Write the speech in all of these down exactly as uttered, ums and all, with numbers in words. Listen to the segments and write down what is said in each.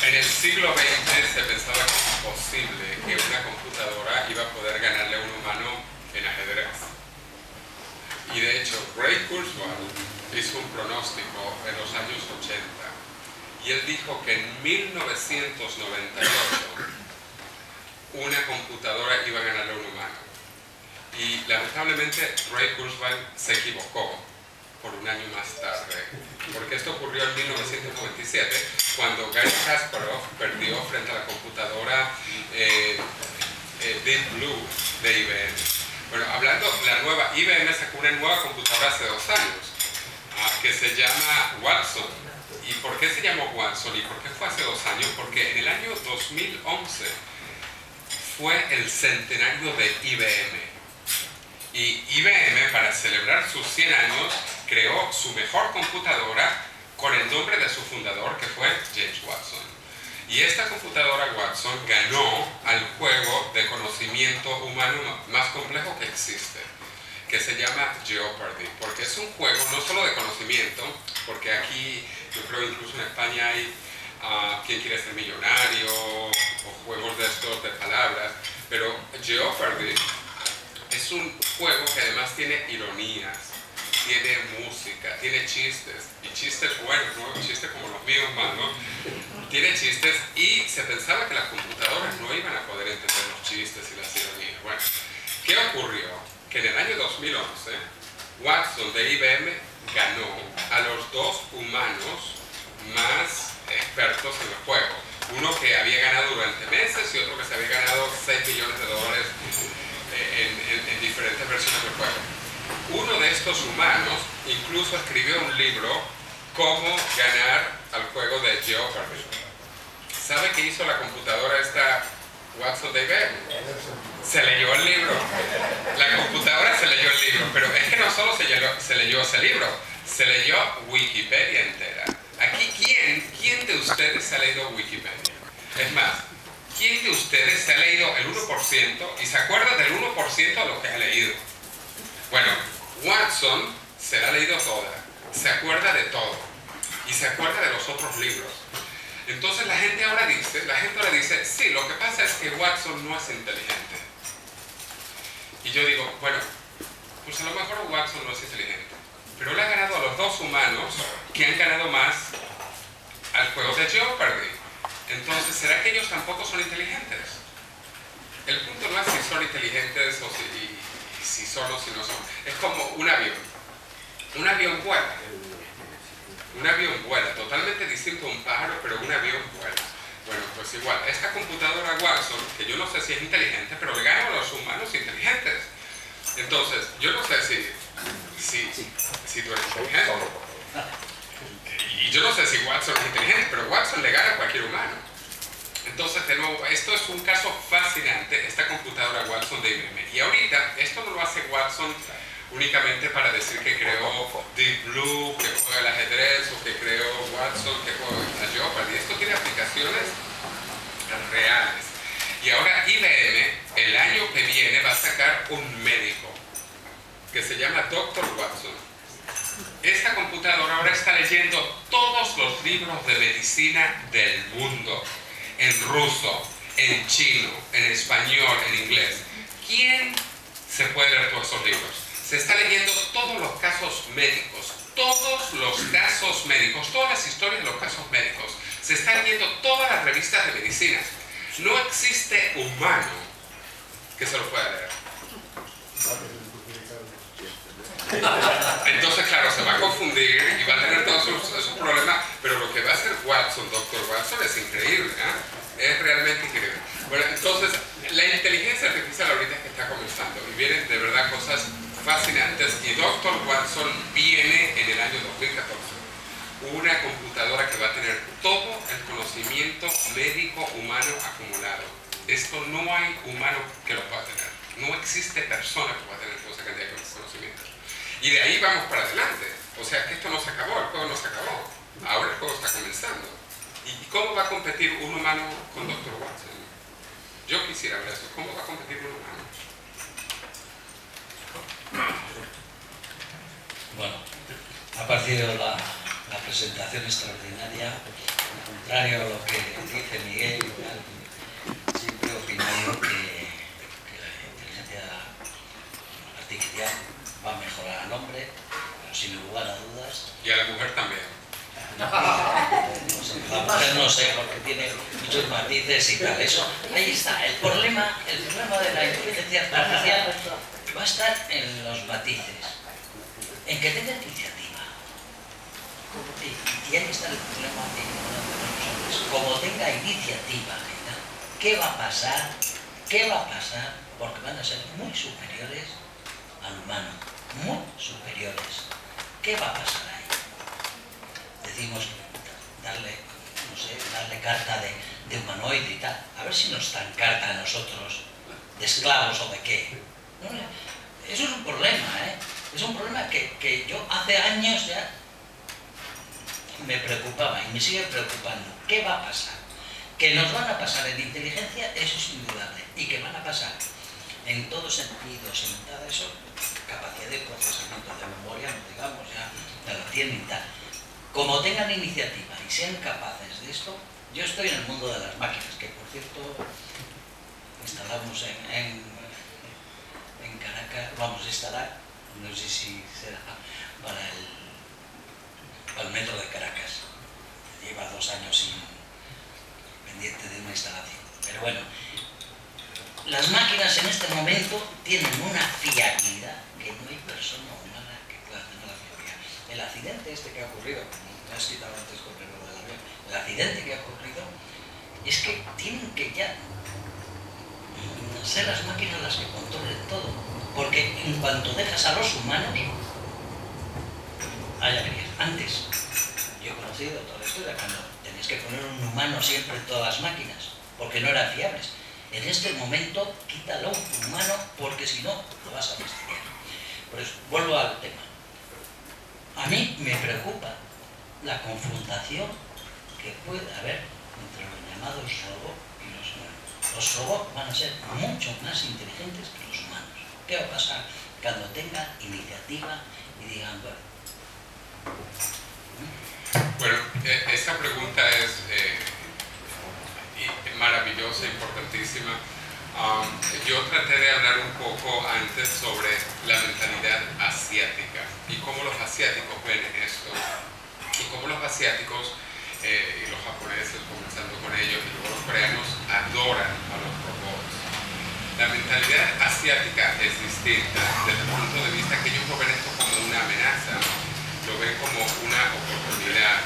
En el siglo veinte se pensaba que es imposible que una computadora iba a poder ganarle a un humano en ajedrez. Y de hecho, Ray Kurzweil hizo un pronóstico en los años ochenta y él dijo que en mil novecientos noventa y ocho una computadora iba a ganarle a un humano. Y lamentablemente Ray Kurzweil se equivocó por un año más tarde, porque esto ocurrió en mil novecientos noventa y siete, cuando Garry Kasparov perdió frente a la computadora eh, eh, Deep Blue de I B M. Bueno, hablando, la nueva I B M sacó una nueva computadora hace dos años, uh, que se llama Watson. ¿Y por qué se llamó Watson? ¿Y por qué fue hace dos años? Porque en el año dos mil once fue el centenario de I B M. Y I B M, para celebrar sus cien años, creó su mejor computadora con el nombre de su fundador, que fue James Watson. Y esta computadora Watson ganó al juego de conocimiento humano más complejo que existe, que se llama Jeopardy, porque es un juego no solo de conocimiento, porque aquí, yo creo incluso en España hay uh, ¿Quién quiere ser millonario? O juegos de estos de palabras, pero Jeopardy es un juego que además tiene ironías, tiene música, tiene chistes, y chistes buenos, ¿no? Chistes como los míos más, ¿no? Tiene chistes, y se pensaba que las computadoras no iban a poder entender los chistes y las ironías. Bueno, ¿qué ocurrió? Que en el año dos mil once, Watson de I B M ganó a los dos humanos más expertos en el juego. Uno que había ganado durante meses y otro que se había ganado seis millones de dólares en, en, en diferentes versiones del juego. Uno de estos humanos incluso escribió un libro, Cómo ganar al juego de Jeopardy. ¿Sabe qué hizo la computadora esta Watson de I B M? Se leyó el libro. La computadora se leyó el libro, pero es que no solo se leyó, se leyó ese libro, se leyó Wikipedia entera. Aquí, ¿quién, ¿quién de ustedes se ha leído Wikipedia? Es más, ¿quién de ustedes se ha leído el uno por ciento y se acuerda del uno por ciento de lo que ha leído? Bueno, Watson se la ha leído toda, se acuerda de todo y se acuerda de los otros libros. Entonces la gente ahora dice, la gente ahora dice, sí, lo que pasa es que Watson no es inteligente. Y yo digo, bueno, pues a lo mejor Watson no es inteligente, pero él ha ganado a los dos humanos que han ganado más al juego de Jeopardy. Entonces, ¿será que ellos tampoco son inteligentes? El punto no es si son inteligentes o si, si son o si no son. Es como un avión. Un avión vuela. Un avión vuela, totalmente distinto a un pájaro, pero un avión vuela. Bueno, pues igual, esta computadora Watson, que yo no sé si es inteligente, pero le gana a los humanos inteligentes. Entonces, yo no sé si, si, si tú eres inteligente. Y yo no sé si Watson es inteligente, pero Watson le gana a cualquier humano. Entonces, de nuevo, esto es un caso fascinante, esta computadora Watson de I B M. Y ahorita, esto no lo hace Watson únicamente para decir que creó Deep Blue, que juega el ajedrez, o que creó Watson, que juega la Jeopardy. Esto tiene aplicaciones reales. Y ahora I B M, el año que viene, va a sacar un médico que se llama doctor Watson. Esta computadora ahora está leyendo todos los libros de medicina del mundo, en ruso, en chino, en español, en inglés. ¿Quién se puede leer todos esos libros? Se está leyendo todos los casos médicos, todos los casos médicos, todas las historias de los casos médicos. Se están leyendo todas las revistas de medicina. No existe humano que se lo pueda leer. Entonces, claro, se va a confundir y va a tener todos esos, esos problemas, pero lo que va a hacer Watson, doctor Watson, es increíble, ¿eh? Es realmente increíble. Bueno, entonces, la inteligencia artificial ahorita es que está comenzando y vienen de verdad cosas fascinantes, y doctor Watson viene en el año dos mil catorce. Una computadora que va a tener todo el conocimiento médico humano acumulado. Esto no hay humano que lo pueda tener. No existe persona que pueda tener toda esa cantidad de conocimiento. Y de ahí vamos para adelante. O sea que esto no se acabó, el juego no se acabó. Ahora el juego está comenzando. ¿Y cómo va a competir un humano con doctor Watson? Yo quisiera ver esto. ¿Cómo va a competir un humano? Bueno, ha parecido la, la presentación extraordinaria. contrario a lo que dice Miguel, siempre he opinado que, que la inteligencia artificial va a mejorar al hombre, pero sin lugar a dudas. Y a la mujer también. No, sé, la mujer no sé, porque tiene muchos matices y tal. Eso, ahí está. El problema, el problema de la inteligencia artificial va a estar en los matices, en que tenga iniciativa. Y, y ahí está el problema de los hombres. Como tenga iniciativa, ¿qué va a pasar? ¿Qué va a pasar? Porque van a ser muy superiores al humano, muy superiores. ¿Qué va a pasar ahí? Decimos darle, no sé, darle carta de, de humanoide y tal. A ver si nos dan carta a nosotros de esclavos o de qué. ¿No? Eso es un problema, ¿eh? Es un problema que, que yo hace años ya me preocupaba y me sigue preocupando. ¿Qué va a pasar? Que nos van a pasar en inteligencia, eso es indudable. Y que van a pasar en todos sentidos, en todo eso, capacidad de procesamiento de memoria, no digamos, ya, ya lo tienen y tal. Como tengan iniciativa y sean capaces de esto, yo estoy en el mundo de las máquinas, que por cierto instalamos en, en, en Caracas, vamos a instalar, no sé si será para el, para el metro de Caracas. Lleva dos años sin, pendiente de una instalación. Pero bueno, las máquinas en este momento tienen una fiabilidad que no hay persona humana que pueda tener la fiabilidad. El accidente este que ha ocurrido, como me has quitado antes con el del avión, el accidente que ha ocurrido es que tienen que ya ser las máquinas las que controlen todo, porque en cuanto dejas a los humanos, allá verías. Antes, yo he conocido toda la historia cuando tenías que poner un humano siempre en todas las máquinas, porque no eran fiables. En este momento, quítalo un humano, porque si no, lo vas a fastidiar. Por eso, vuelvo al tema. A mí me preocupa la confrontación que puede haber entre los llamados robots y los humanos. Los robots van a ser mucho más inteligentes que los humanos. ¿Qué va a pasar cuando tengan iniciativa y digan, bueno? Bueno, esta pregunta es eh, maravillosa, importantísima. Um, yo traté de hablar un poco antes sobre la mentalidad asiática y cómo los asiáticos ven esto y cómo los asiáticos eh, y los japoneses, comenzando con ellos, y luego los coreanos adoran a los robots. La mentalidad asiática es distinta desde el punto de vista que ellos no ven esto como una amenaza, lo ven como una oportunidad.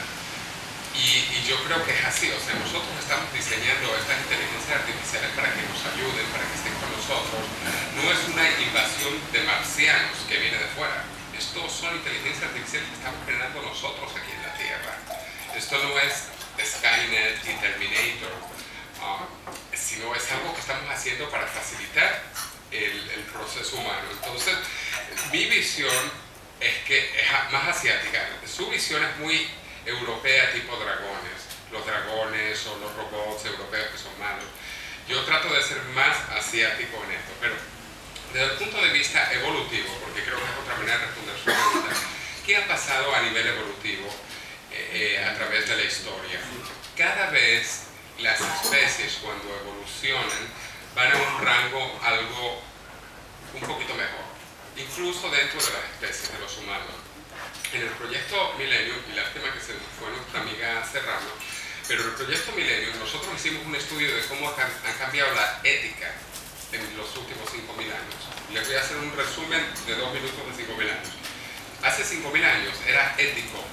Y, y yo creo que es así, o sea, nosotros estamos diseñando estas inteligencias artificiales para que nos ayuden, para que estén con nosotros. No es una invasión de marcianos que viene de fuera. Estos son inteligencias artificiales que estamos generando nosotros aquí en la Tierra. Esto no es Skynet y Terminator, uh, sino es algo que estamos haciendo para facilitar el, el proceso humano. Entonces, mi visión es que es más asiática. Su visión es muy europea, tipo dragones, los dragones o los robots europeos que son malos. Yo trato de ser más asiático en esto, pero desde el punto de vista evolutivo, porque creo que es otra manera de responder su pregunta, ¿qué ha pasado a nivel evolutivo eh, a través de la historia? Cada vez las especies, cuando evolucionan, van a un rango algo un poquito mejor, incluso dentro de las especies de los humanos. En el proyecto Millennium, y lástima que se fue nuestra amiga Serrano, pero en el proyecto Millennium nosotros hicimos un estudio de cómo ha cambiado la ética en los últimos cinco mil años. Les voy a hacer un resumen de dos minutos de cinco mil años. Hace cinco mil años era ético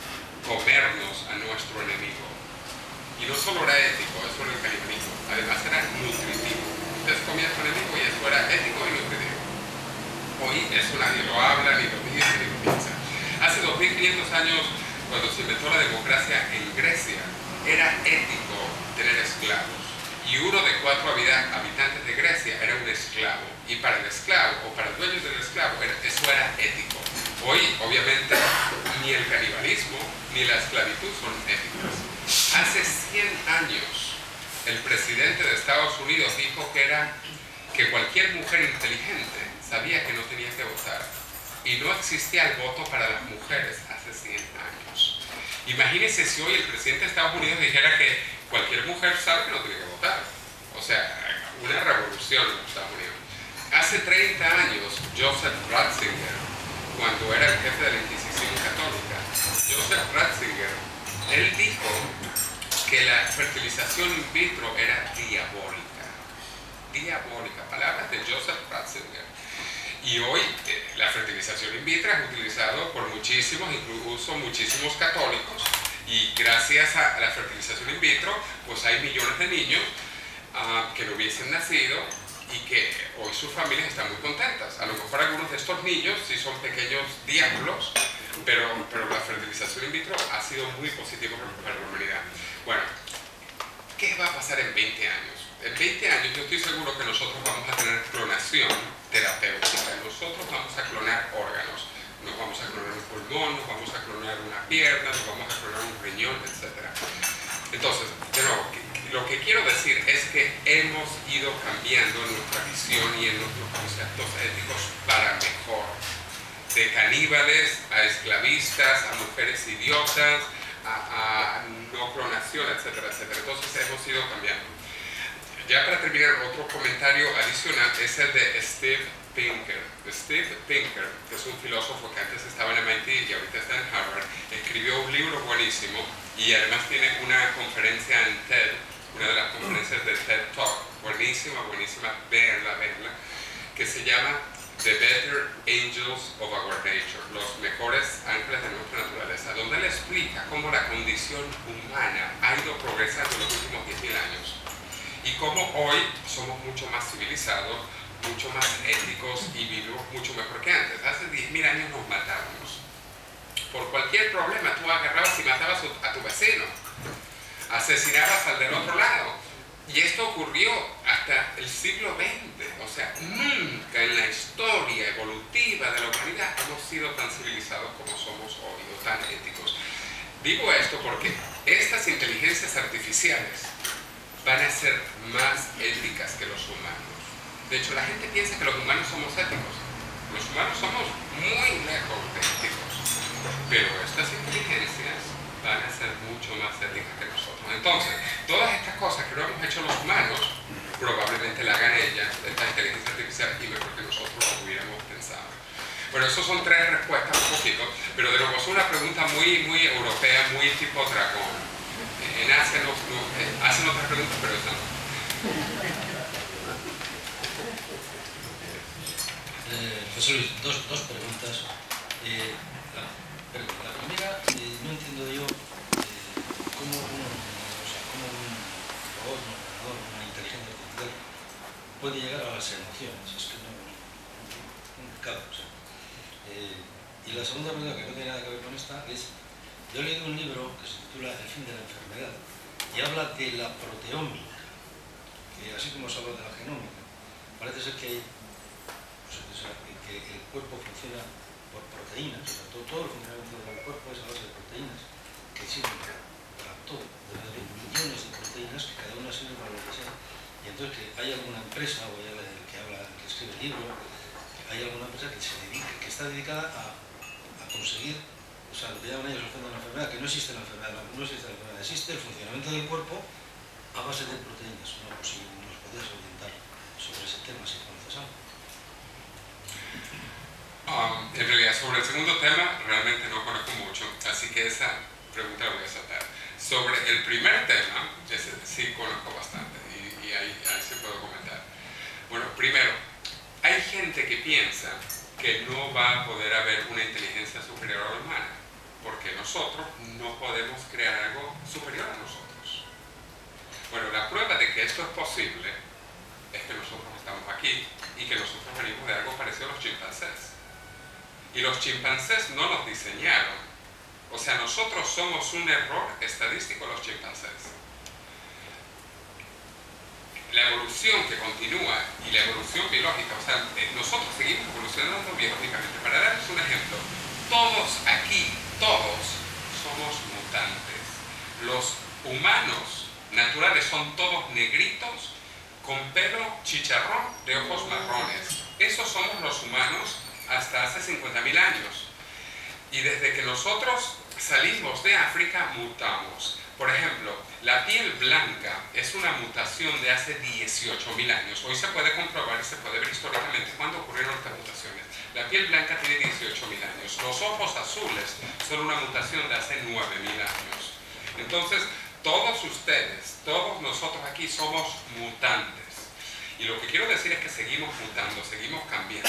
comernos a nuestro enemigo. Y no solo era ético, eso era el canibalismo, además era nutritivo. Ustedes comían a su enemigo y eso era ético y nutritivo. Hoy eso nadie lo habla, ni lo dice, ni lo piensa. Hace dos mil quinientos años, cuando se inventó la democracia en Grecia, era ético tener esclavos. Y uno de cuatro habitantes de Grecia era un esclavo. Y para el esclavo, o para el dueño del esclavo, eso era ético. Hoy, obviamente, ni el canibalismo ni la esclavitud son éticas. Hace cien años, el presidente de Estados Unidos dijo que, era, que cualquier mujer inteligente sabía que no tenía que votar. Y no existía el voto para las mujeres hace cien años. Imagínense si hoy el presidente de Estados Unidos dijera que cualquier mujer sabe que no tiene que votar. O sea, una revolución en los Estados Unidos. Hace treinta años, Joseph Ratzinger, cuando era el jefe de la Inquisición Católica, Joseph Ratzinger, él dijo que la fertilización in vitro era diabólica. Diabólica, palabras de Joseph Ratzinger. Y hoy eh, la fertilización in vitro es utilizado por muchísimos, incluso muchísimos católicos, y gracias a la fertilización in vitro, pues hay millones de niños uh, que no hubiesen nacido y que hoy sus familias están muy contentas. A lo mejor algunos de estos niños sí son pequeños diablos, pero, pero la fertilización in vitro ha sido muy positiva para la humanidad. Bueno, ¿qué va a pasar en veinte años? En veinte años yo estoy seguro que nosotros vamos a tener clonación terapéutica. Nosotros vamos a clonar órganos. Nos vamos a clonar un pulmón, nos vamos a clonar una pierna, nos vamos a clonar un riñón, etcétera. Entonces, de nuevo, lo que quiero decir es que hemos ido cambiando en nuestra visión y en nuestros conceptos éticos para mejor. De caníbales a esclavistas, a mujeres idiotas, a, a no clonación, etcétera, etcétera. Entonces hemos ido cambiando. Ya para terminar, otro comentario adicional es el de Steve Pinker. Steve Pinker, que es un filósofo que antes estaba en M I T y ahorita está en Harvard, escribió un libro buenísimo y además tiene una conferencia en TED, una de las conferencias de TED Talk, buenísima, buenísima, véanla, véanla, que se llama The Better Angels of Our Nature, los mejores ángeles de nuestra naturaleza, donde él explica cómo la condición humana ha ido progresando en los últimos diez mil años y cómo hoy somos mucho más civilizados, mucho más éticos y vivimos mucho mejor que antes. Hace diez mil años nos matábamos. Por cualquier problema tú agarrabas y matabas a tu vecino, asesinabas al del otro lado. Y esto ocurrió hasta el siglo veinte. O sea, nunca en la historia evolutiva de la humanidad hemos sido tan civilizados como somos hoy, o tan éticos. Digo esto porque estas inteligencias artificiales van a ser más éticas que los humanos. De hecho, la gente piensa que los humanos somos éticos. Los humanos somos muy lejos de éticos. Pero estas inteligencias van a ser mucho más éticas que nosotros. Entonces, todas estas cosas que no hemos hecho los humanos, probablemente la hagan ellas, esta inteligencia artificial, y mejor que nosotros lo hubiéramos pensado. Bueno, esas son tres respuestas un poquito, pero de nuevo es una pregunta muy, muy europea, muy tipo dragón. En Asia no, no, eh, hacen otras preguntas, pero esa no. Eh, José Luis, dos, dos preguntas. Eh, la, la primera, eh, no entiendo yo eh, cómo, uno, o sea, cómo un robot, un ordenador, una inteligencia artificial puede llegar a las emociones. Es que no, no, no cabe, o sea. Eh, y la segunda pregunta, que no tiene nada que ver con esta, es: yo he leído un libro que se titula El fin de la enfermedad y habla de la proteómica, que así como se habla de la genómica, parece ser que hay O sea, que, que el cuerpo funciona por proteínas, o sea, todo, todo el funcionamiento del cuerpo es a base de proteínas que sirven para, para todo. Debe haber millones de proteínas que cada una sirve para lo que sea. Y entonces que hay alguna empresa, o ya el que habla, el que escribe el libro, hay alguna empresa que se dedica, que está dedicada a, a conseguir, o sea, lo que llaman ellos el fondo de la enfermedad, que no existe la enfermedad, no existe la enfermedad, existe el funcionamiento del cuerpo a base de proteínas. No, pues, si nos podías orientar sobre ese tema, si conoces algo. Um, en realidad, sobre el segundo tema, realmente no conozco mucho, así que esa pregunta la voy a saltar. Sobre el primer tema, ese sí conozco bastante y, y ahí, ahí sí puedo comentar. Bueno, primero, hay gente que piensa que no va a poder haber una inteligencia superior a la humana, porque nosotros no podemos crear algo superior a nosotros. Bueno, la prueba de que esto es posible es que nosotros estamos aquí y que nosotros venimos de algo parecido a los chimpancés. Y los chimpancés no nos diseñaron. O sea, nosotros somos un error estadístico los chimpancés. La evolución que continúa y la evolución biológica, o sea, nosotros seguimos evolucionando biológicamente. Para darles un ejemplo, todos aquí, todos somos mutantes. Los humanos naturales son todos negritos, con pelo chicharrón, de ojos marrones. Esos somos los humanos hasta hace cincuenta mil años. Y desde que nosotros salimos de África, mutamos. Por ejemplo, la piel blanca es una mutación de hace dieciocho mil años. Hoy se puede comprobar y se puede ver históricamente cuándo ocurrieron estas mutaciones. La piel blanca tiene dieciocho mil años. Los ojos azules son una mutación de hace nueve mil años. Entonces, todos ustedes, todos nosotros aquí somos mutantes. Y lo que quiero decir es que seguimos mutando, seguimos cambiando.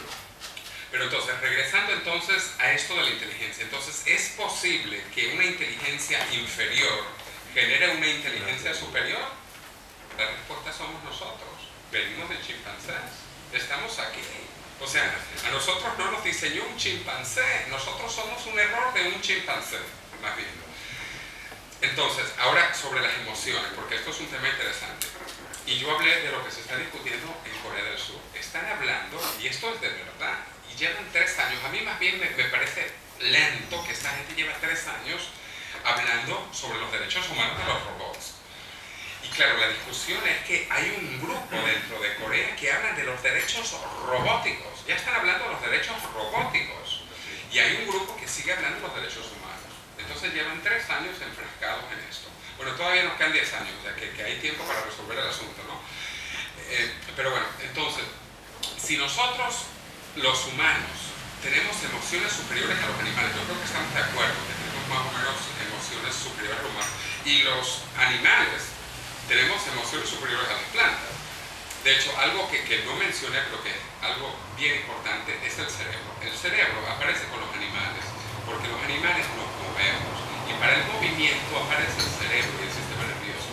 Pero entonces, regresando entonces a esto de la inteligencia, entonces, ¿es posible que una inteligencia inferior genere una inteligencia superior? La respuesta somos nosotros. Venimos de chimpancés. Estamos aquí. O sea, a nosotros no nos diseñó un chimpancé. Nosotros somos un error de un chimpancé, más bien. Entonces, ahora sobre las emociones, porque esto es un tema interesante. Y yo hablé de lo que se está discutiendo en Corea del Sur. Están hablando, y esto es de verdad, y llevan tres años. A mí más bien me, me parece lento que esta gente lleva tres años hablando sobre los derechos humanos de los robots. Y claro, la discusión es que hay un grupo dentro de Corea que hablan de los derechos robóticos. Ya están hablando de los derechos robóticos. Y hay un grupo que sigue hablando de los derechos humanos. Entonces llevan tres años enfrascados en esto. Bueno, todavía nos quedan diez años, o sea que, que hay tiempo para resolver el asunto, ¿no? Eh, pero bueno, entonces, si nosotros, los humanos, tenemos emociones superiores a los animales, yo creo que estamos de acuerdo, que tenemos más o menos emociones superiores a los humanos, y los animales tenemos emociones superiores a las plantas. De hecho, algo que, que no mencioné, pero que es algo bien importante, es el cerebro. El cerebro aparece con los animales, porque los animales nos movemos, y para el movimiento aparece el cerebro y el sistema nervioso.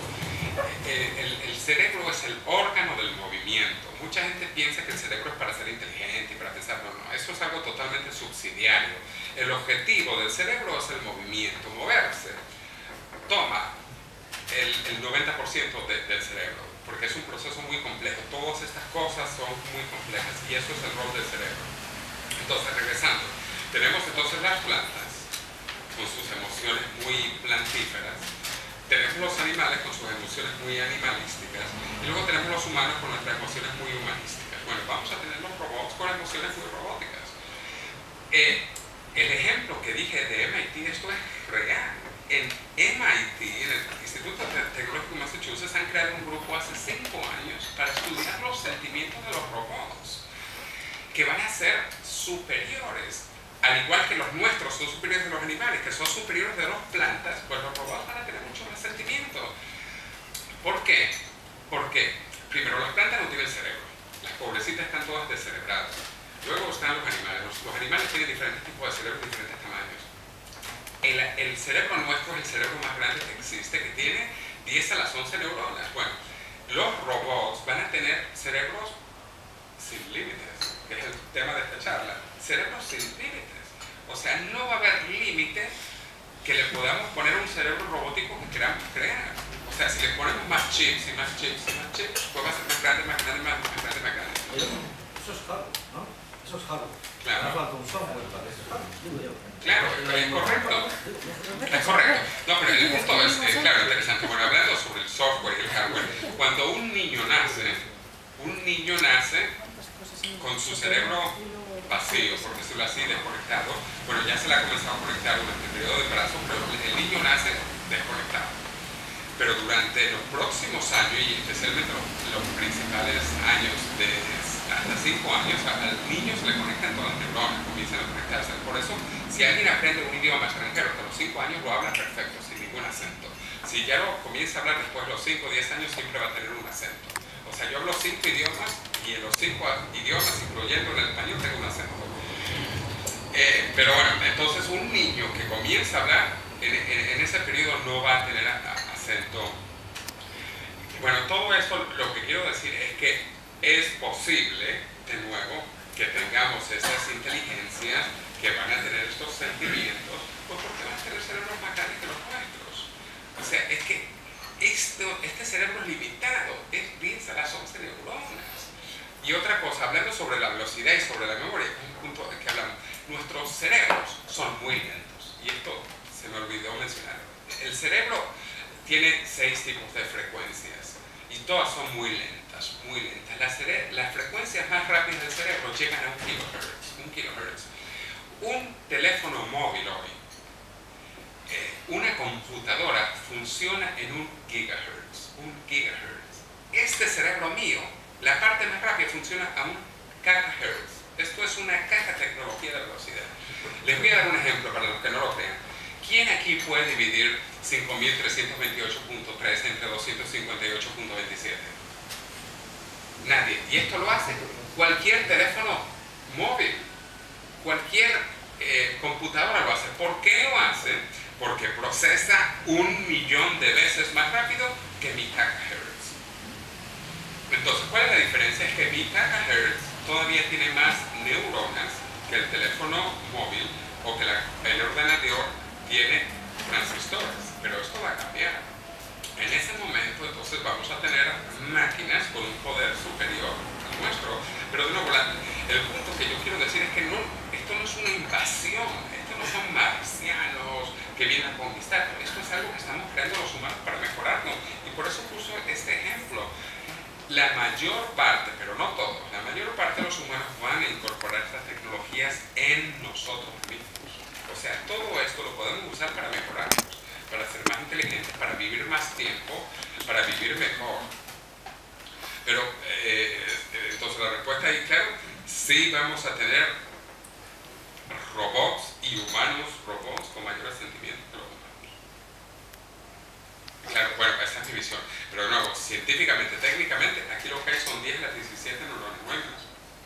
El, el, el cerebro es el órgano del movimiento. Mucha gente piensa que el cerebro es para ser inteligente y para pensar, no, no, eso es algo totalmente subsidiario. El objetivo del cerebro es el movimiento, moverse. Toma el, el noventa por ciento de, del cerebro, porque es un proceso muy complejo. Todas estas cosas son muy complejas y eso es el rol del cerebro. Entonces, regresando, tenemos entonces las plantas con sus emociones muy plantíferas, tenemos los animales con sus emociones muy animalísticas y luego tenemos los humanos con nuestras emociones muy humanísticas. Bueno, vamos a tener los robots con emociones muy robóticas. Eh, el ejemplo que dije de M I T, esto es real. En M I T, en el Instituto Tecnológico de Massachusetts, han creado un grupo hace cinco años para estudiar los sentimientos de los robots, que van a ser superiores. Al igual que los nuestros son superiores de los animales, que son superiores de las plantas, pues los robots van a tener mucho más sentimiento. ¿Por qué? Porque, primero, las plantas no tienen cerebro. Las pobrecitas están todas descerebradas. Luego están los animales. Los, los animales tienen diferentes tipos de cerebros, diferentes tamaños. El, el cerebro nuestro es el cerebro más grande que existe, que tiene diez a las once neuronas. Bueno, los robots van a tener cerebros sin límites, que es el tema de esta charla. Cerebros sin límites. O sea, no va a haber límite que le podamos poner a un cerebro robótico que queramos crear. O sea, si le ponemos más chips y más chips y más chips, pues va a ser más grande, más grande, más, más grande, más grande. Eso es hardware, ¿no? Eso es hardware. Claro. No falta un software para eso. Digo yo. Claro, es correcto. Es correcto. No, pero el punto es, eh, claro, interesante. Bueno, hablando sobre el software y el hardware, cuando un niño nace, un niño nace con su cerebro vacío, por decirlo así, desconectado. Bueno, ya se le ha comenzado a conectar durante el periodo de embarazo, pero el niño nace desconectado. Pero durante los próximos años, y especialmente los, los principales años, de hasta cinco años, al niño se le conectan todas las neuronas, comienzan a conectarse. Por eso, si alguien aprende un idioma extranjero hasta los cinco años, lo habla perfecto, sin ningún acento. Si ya lo comienza a hablar después de los cinco o diez años, siempre va a tener un acento. O sea, yo hablo cinco idiomas y en los cinco idiomas, incluyendo el español, tengo un acento. Eh, pero bueno, entonces un niño que comienza a hablar en, en, en ese periodo no va a tener a, a, acento. Bueno, todo esto lo que quiero decir es que es posible, de nuevo, que tengamos estas inteligencias que van a tener estos sentimientos, pues porque van a tener cerebros más grandes que los nuestros. O sea, es que Esto, este cerebro es limitado, es diez a las once neuronas. Y otra cosa, hablando sobre la velocidad y sobre la memoria, un punto que hablamos, nuestros cerebros son muy lentos. Y esto se me olvidó mencionar. El cerebro tiene seis tipos de frecuencias y todas son muy lentas, muy lentas. Las, las frecuencias más rápidas del cerebro llegan a un kilohertz, un kilohertz. Un teléfono móvil hoy una computadora funciona en un gigahertz, un gigahertz. Este cerebro mío, la parte más rápida, funciona a un kHz. Esto es una caja tecnología de velocidad. Les voy a dar un ejemplo para los que no lo crean. ¿Quién aquí puede dividir cinco mil trescientos veintiocho punto tres entre doscientos cincuenta y ocho punto veintisiete? Nadie. Y esto lo hace cualquier teléfono móvil, cualquier eh, computadora lo hace. ¿Por qué lo hace? Porque procesa un millón de veces más rápido que mi kHz. Entonces, ¿cuál es la diferencia? Es que mi kHz todavía tiene más neuronas que el teléfono móvil o que la, el ordenador tiene transistores. Pero esto va a cambiar. En ese momento, entonces, vamos a tener máquinas con un poder superior al nuestro. Pero de nuevo, la, el punto que yo quiero decir es que no, esto no es una invasión, esto no son marcianos que vienen a conquistar. Esto es algo que estamos creando los humanos para mejorarnos. Y por eso puso este ejemplo. La mayor parte, pero no todos, la mayor parte de los humanos van a incorporar estas tecnologías en nosotros mismos. O sea, todo esto lo podemos usar para mejorarnos, para ser más inteligentes, para vivir más tiempo, para vivir mejor. Pero, eh, entonces la respuesta ahí, claro, sí vamos a tener robots y humanos robots con mayores sentimientos que los humanos. Claro, bueno, esa es mi visión. Pero de nuevo, científicamente, técnicamente, aquí lo que hay son diez a las diecisiete neuronas nuevas.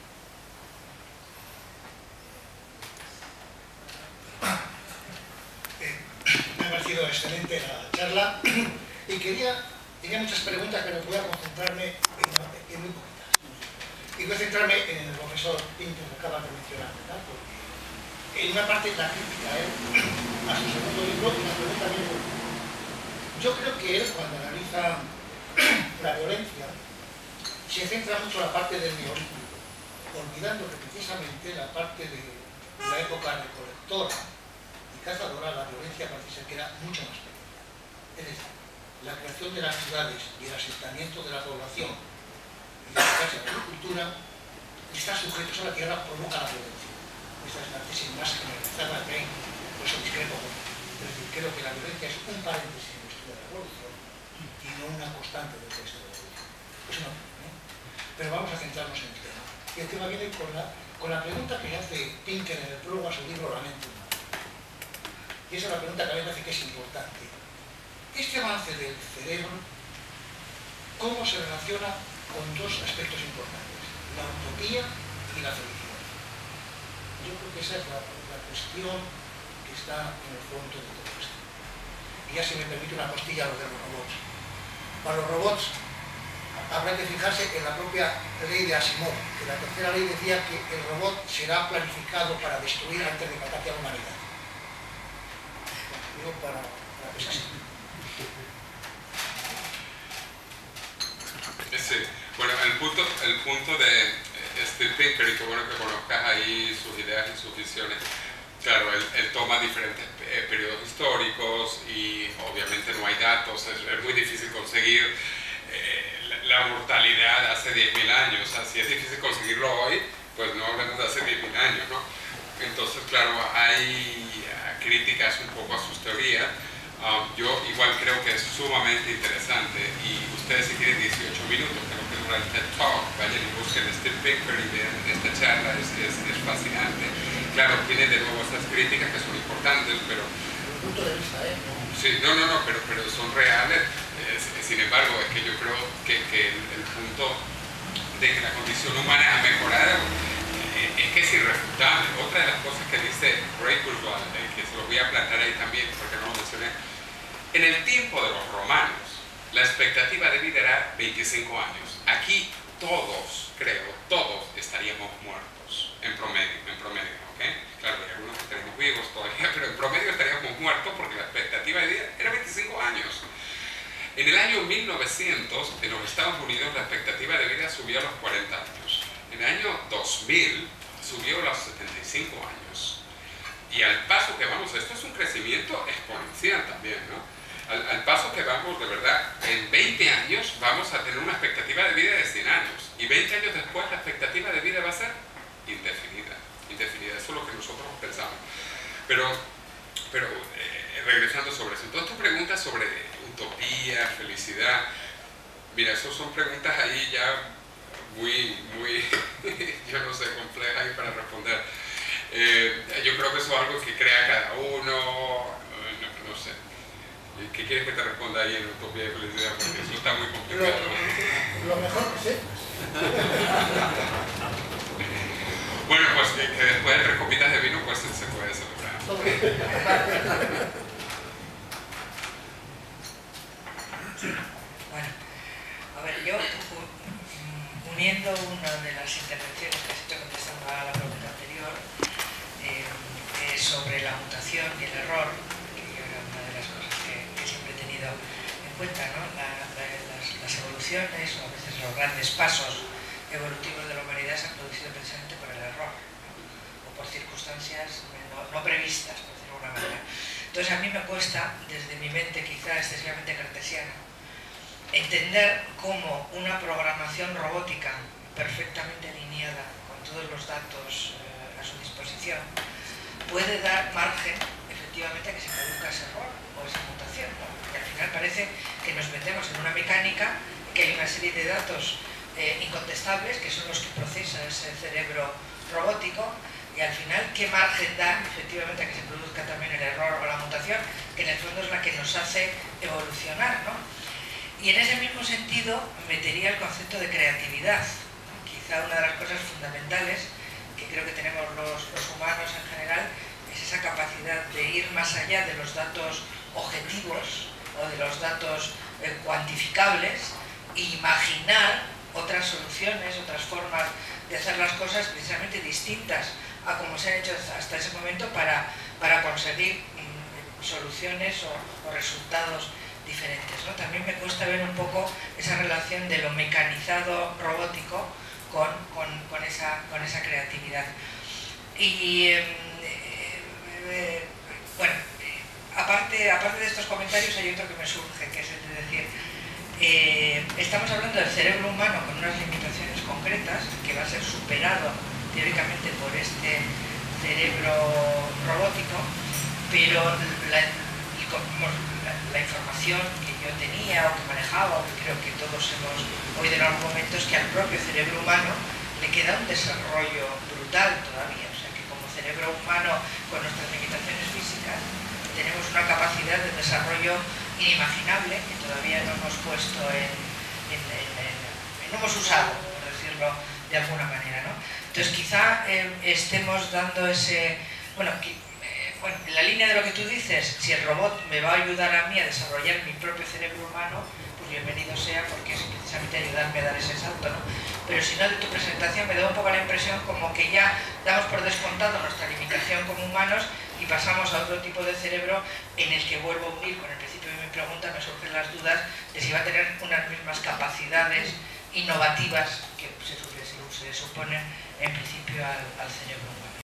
Eh, me ha parecido excelente la charla y quería, tenía muchas preguntas, pero voy a concentrarme en, en muy poquitas. Y voy a centrarme en el profesor Pinto que acaba de mencionar, ¿verdad? Porque en una parte la crítica ¿eh? a su segundo libro y la pregunta bien. Yo creo que él, cuando analiza la violencia, se centra mucho en la parte del neolítico, olvidando que precisamente la parte de la época recolectora y cazadora, la violencia parece ser que era mucho más pequeña. Es decir, la creación de las ciudades y el asentamiento de la población y la casa de la agricultura, estar sujetos a la tierra provoca la violencia. Esta es la tesis más generalizada que hay, por eso discrepo. Es decir, creo que la violencia es un paréntesis en la historia de la evolución y no una constante del texto de la evolución. Es una opinión, ¿eh? Pero vamos a centrarnos en el tema. Y el tema viene con la, con la pregunta que hace Pinker en el prólogo a su libro La mente humana. Y esa es la pregunta que a mí me parece que es importante. Este avance del cerebro, ¿cómo se relaciona con dos aspectos importantes? La utopía y la felicidad. Yo creo que esa es la, la cuestión que está en el fondo de todo esto. Y ya si me permite una costilla lo de los robots. Para los robots habrá que fijarse en la propia ley de Asimov, que la tercera ley decía que el robot será planificado para destruir antes de que ataque a la humanidad. Digo para, para que sea así. Sí, bueno, el punto, el punto de Steve Pinker, y qué bueno que conozcas ahí sus ideas y sus visiones. Claro, él, él toma diferentes eh, periodos históricos y obviamente no hay datos, es, es muy difícil conseguir eh, la, la mortalidad hace diez mil años. O sea, si es difícil conseguirlo hoy, pues no hablemos de hace diez mil años, ¿no? Entonces, claro, hay uh, críticas un poco a sus teorías. Um, yo igual creo que es sumamente interesante y ustedes si tienen dieciocho minutos, que no que dura el TED Talk, vayan y busquen Steve Pinker y vean esta charla, es, es, es fascinante. Claro, tiene de nuevo estas críticas que son importantes, pero... Desde el punto de vista, ¿eh? No. Sí, no, no, no, pero, pero son reales. Eh, sin embargo, es que yo creo que, que el, el punto de que la condición humana ha mejorado eh, es que es irrefutable. Otra de las cosas que dice Ray Kurzweil, eh, que se lo voy a plantear ahí también, porque no lo mencioné, en el tiempo de los romanos, la expectativa de vida era veinticinco años. Aquí todos, creo, todos estaríamos muertos, en promedio, en promedio, ¿ok? Claro, hay algunos que tenemos vivos todavía, pero en promedio estaríamos muertos porque la expectativa de vida era veinticinco años. En el año mil novecientos, en los Estados Unidos, la expectativa de vida subió a los cuarenta años. En el año dos mil, subió a los setenta y cinco años. Y al paso que vamos, esto es un crecimiento exponencial también, ¿no? Al, al paso que vamos, de verdad, en veinte años vamos a tener una expectativa de vida de cien años. Y veinte años después la expectativa de vida va a ser indefinida. Indefinida, eso es lo que nosotros pensamos. Pero, pero eh, regresando sobre eso. Entonces, tu pregunta sobre utopía, felicidad, mira, eso son preguntas ahí ya muy, muy, yo no sé, complejas ahí para responder. Eh, yo creo que eso es algo que crea cada uno, no, no sé. ¿Qué quieres que te responda ahí en utopía y felicidad? Porque eso está muy complicado. Lo, lo mejor que sé. Bueno, pues que, que después de tres copitas de vino, pues se puede celebrar. Bueno, a ver, yo uniendo una de las intervenciones que has hecho contestando a la pregunta anterior eh, eh, sobre la mutación y el error, que era una de las cosas que, que siempre he tenido en cuenta, ¿no? La, la, las, las evoluciones o a veces los grandes pasos evolutivos de la humanidad se han producido precisamente por el error, ¿no? O por circunstancias no, no previstas, por decirlo de alguna manera. Entonces a mí me cuesta, desde mi mente quizá excesivamente cartesiana, entender cómo una programación robótica perfectamente alineada con todos los datos eh, a su disposición puede dar margen efectivamente a que se produzca ese error o esa mutación, ¿no? Porque al final parece que nos metemos en una mecánica, que hay una serie de datos eh, incontestables que son los que procesa ese cerebro robótico, y al final qué margen da efectivamente a que se produzca también el error o la mutación, que en el fondo es la que nos hace evolucionar, ¿no? Y en ese mismo sentido metería el concepto de creatividad. Quizá una de las cosas fundamentales que creo que tenemos los, los humanos en general es esa capacidad de ir más allá de los datos objetivos o de los datos eh, cuantificables e imaginar otras soluciones, otras formas de hacer las cosas precisamente distintas a como se han hecho hasta ese momento para, para conseguir mm, soluciones o, o resultados diferentes, ¿no? También me cuesta ver un poco esa relación de lo mecanizado robótico con, con, con, esa, con esa creatividad. Y eh, eh, bueno, aparte, aparte de estos comentarios hay otro que me surge, que es el de decir, eh, estamos hablando del cerebro humano con unas limitaciones concretas, que va a ser superado teóricamente por este cerebro robótico, pero la, la, la información que yo tenía o que manejaba, o que creo que todos hemos oído en algún momento, es que al propio cerebro humano le queda un desarrollo brutal todavía. O sea que como cerebro humano, con nuestras limitaciones físicas, tenemos una capacidad de desarrollo inimaginable que todavía no hemos puesto en, en, en, en, en no hemos usado, por decirlo de alguna manera, ¿no? Entonces quizá eh, estemos dando ese... Bueno, que, eh, bueno, en la línea de lo que tú dices, si el robot me va a ayudar a mí a desarrollar mi propio cerebro humano, pues bienvenido sea, porque es precisamente ayudarme a dar ese salto, ¿no? Pero si no, de tu presentación me da un poco la impresión como que ya damos por descontado nuestra limitación como humanos y pasamos a otro tipo de cerebro en el que vuelvo a unir con el principio de mi pregunta, me surgen las dudas de si va a tener unas mismas capacidades innovativas que se, se, se suponen en principio al, al cerebro humano.